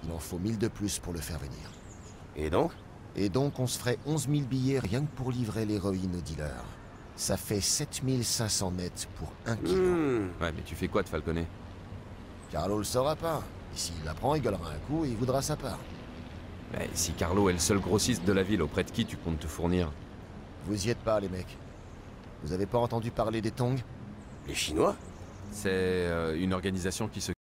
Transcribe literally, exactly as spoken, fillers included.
Il en faut mille de plus pour le faire venir. Et donc? Et donc on se ferait onze mille billets rien que pour livrer l'héroïne aux dealers. Ça fait sept mille cinq cents nets pour un kilo. Hmm. Ouais, mais tu fais quoi de Falconet? Carlo le saura pas. Et s'il l'apprend, il gueulera un coup et il voudra sa part. Mais si Carlo est le seul grossiste de la ville auprès de qui tu comptes te fournir? Vous y êtes pas, les mecs. Vous avez pas entendu parler des Tongs? Les Chinois? C'est euh, une organisation qui se